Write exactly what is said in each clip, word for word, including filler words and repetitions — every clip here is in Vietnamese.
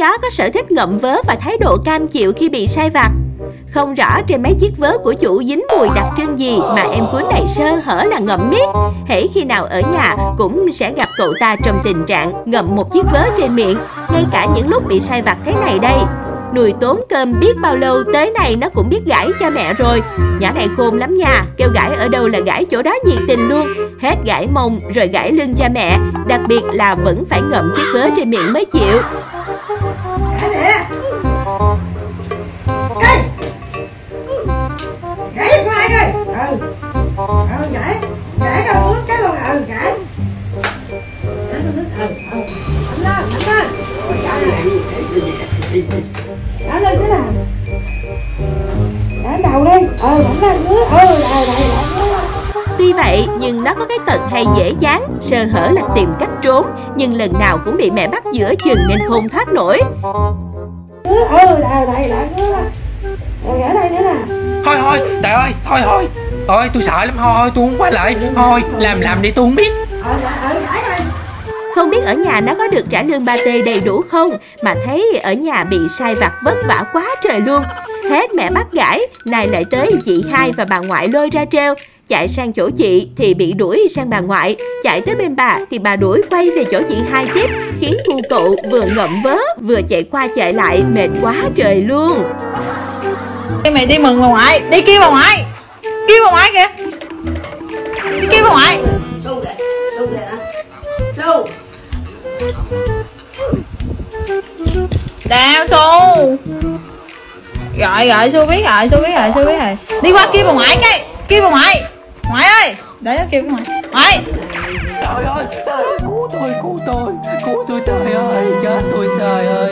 chó có sở thích ngậm vớ và thái độ cam chịu khi bị sai vặt. Không rõ trên mấy chiếc vớ của chủ dính mùi đặc trưng gì mà em cún này sơ hở là ngậm miết. Hễ khi nào ở nhà cũng sẽ gặp cậu ta trong tình trạng ngậm một chiếc vớ trên miệng, ngay cả những lúc bị sai vặt thế này đây. Nùi tốn cơm biết bao lâu tới này nó cũng biết gãi cho mẹ rồi. Nhỏ này khôn lắm nha, kêu gãi ở đâu là gãi chỗ đó nhiệt tình luôn. Hết gãi mông rồi gãi lưng cho mẹ, đặc biệt là vẫn phải ngậm chiếc vớ trên miệng mới chịu. Gãi nè. Cái gãi của ai đây? Ừ. Ừ gãi. Gãi đâu muốn cái luôn. Ừ gãi. Gãi nó nước. Ừ ừ. Đánh lên, đánh lên. Rồi gãi lên. Gãi lên thế nào? Gãi đầu đi. Ừ đánh lên nước. Ừ đây đây đây. Tuy vậy nhưng nó có cái tật hay dễ chán, sơ hở là tìm cách trốn, nhưng lần nào cũng bị mẹ bắt giữa chừng nên không thoát nổi. Ừ đây đây đây. Rồi gãi đây nữa nè. Thôi thôi, trời ơi, thôi thôi. Ôi tôi sợ lắm, thôi tôi không quay lại. Thôi, làm làm đi tôi không biết. Không biết ở nhà nó có được trả lương ba tê đầy đủ không, mà thấy ở nhà bị sai vặt vất vả quá trời luôn. Hết mẹ bắt gãi, này lại tới chị hai và bà ngoại lôi ra treo. Chạy sang chỗ chị thì bị đuổi sang bà ngoại, chạy tới bên bà thì bà đuổi quay về chỗ chị hai tiếp, khiến cu cậu vừa ngậm vớ vừa chạy qua chạy lại mệt quá trời luôn. Mày đi mừng bà ngoại, đi kêu bà ngoại, kêu bà ngoại kìa, đi kêu bà ngoại. Su kìa, su kìa, su. Đào Su. Gọi gọi Su biết rồi, Su biết rồi, Su biết rồi. Đi qua kêu bà ngoại cái, kêu bà ngoại. Ngoại ơi, để nó kêu bà ngoại. Ngoại. Trời ơi, cứu tôi, cứu tôi, cứu tôi trời ơi, chết tôi trời ơi.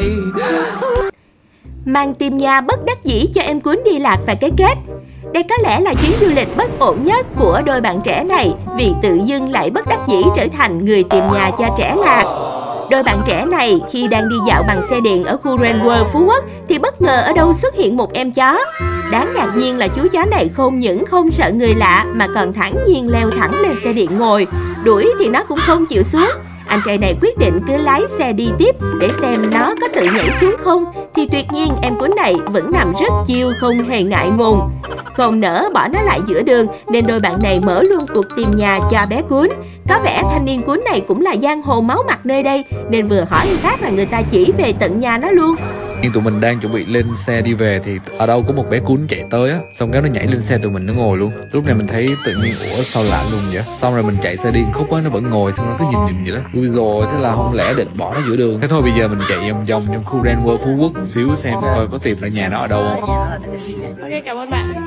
Mang tìm nhà bất đắc dĩ cho em cuốn đi lạc và cái kết. Đây có lẽ là chuyến du lịch bất ổn nhất của đôi bạn trẻ này, vì tự dưng lại bất đắc dĩ trở thành người tìm nhà cho trẻ lạc. Đôi bạn trẻ này khi đang đi dạo bằng xe điện ở khu Rain World Phú Quốc thì bất ngờ ở đâu xuất hiện một em chó. Đáng ngạc nhiên là chú chó này không những không sợ người lạ mà còn thản nhiên leo thẳng lên xe điện ngồi. Đuổi thì nó cũng không chịu xuống. Anh trai này quyết định cứ lái xe đi tiếp để xem nó có tự nhảy xuống không. Thì tuyệt nhiên em cún này vẫn nằm rất chill, không hề ngại ngùng. Không nỡ bỏ nó lại giữa đường nên đôi bạn này mở luôn cuộc tìm nhà cho bé cún. Có vẻ thanh niên cún này cũng là giang hồ máu mặt nơi đây nên vừa hỏi người khác là người ta chỉ về tận nhà nó luôn. Nhưng tụi mình đang chuẩn bị lên xe đi về thì ở đâu có một bé cún chạy tới á, xong cái nó nhảy lên xe tụi mình nó ngồi luôn. Lúc này mình thấy tự nhiên ủa sao lạ luôn vậy. Xong rồi mình chạy xe đi khúc á nó vẫn ngồi, xong nó cứ nhìn nhìn vậy đó. Ui rồi thế là không lẽ định bỏ nó giữa đường. Thế thôi bây giờ mình chạy vòng vòng trong khu Rain World Phú Quốc một xíu xem coi có tìm ra nhà nó ở đâu không. Ok, cảm ơn bạn.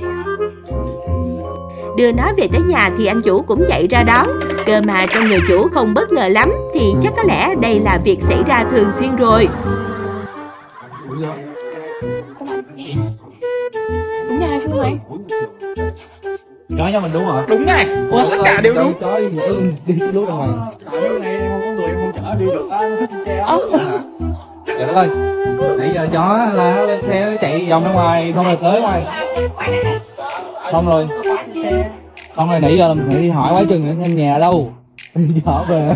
Đưa nó về tới nhà thì anh chủ cũng chạy ra đón. Cơ mà trong người chủ không bất ngờ lắm thì chắc có lẽ đây là việc xảy ra thường xuyên rồi. Đúng nha chú mày. Nói cho mình đúng rồi. Đúng này, ủa, tất cả đều đúng. Trời ơi, đi lúa đâu mày. Tại lúc này không có người không chở đi được á, nó thích đi xe á. Trời đất ơi, nãy giờ chó là nó lên xe nó chạy vòng ra ngoài, xong rồi tới ngoài. Xong rồi, xong rồi nãy giờ mình phải đi hỏi quá chừng nữa xem nhà ở đâu. Chở về.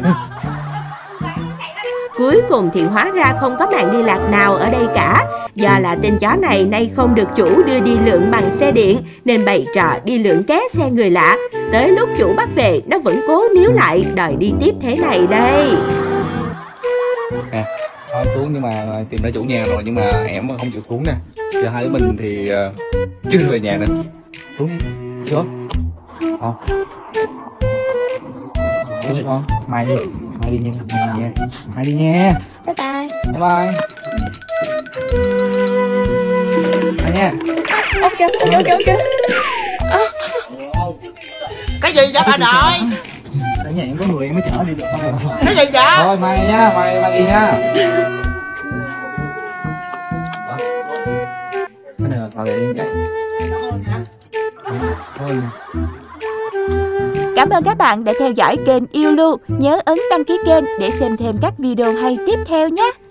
Cuối cùng thì hóa ra không có mạng đi lạc nào ở đây cả. Do là tên chó này nay không được chủ đưa đi lượn bằng xe điện nên bày trò đi lượn ké xe người lạ. Tới lúc chủ bắt về nó vẫn cố níu lại đòi đi tiếp thế này đây. Nè, thôi xuống nhưng mà tìm ra chủ nhà rồi nhưng mà em không chịu xuống nè. Giờ hai đứa mình thì uh, chưa về nhà nữa. Xuống đi, chưa? Không. Xuống đi con, mày đi. Mai đi nha, mai đi nha, mai đi nha. Bye bye. Bye bye. Bye nha. Ok, ok, ok, ok. Cái gì vậy bà nội? Ở nhà em có người em mới chở đi được thôi. Cái gì vậy? Thôi mai nha, mai mai đi nha. Cái này là tao để đi cái. Thôi. Cảm ơn các bạn đã theo dõi kênh Yêu Lu. Nhớ ấn đăng ký kênh để xem thêm các video hay tiếp theo nhé.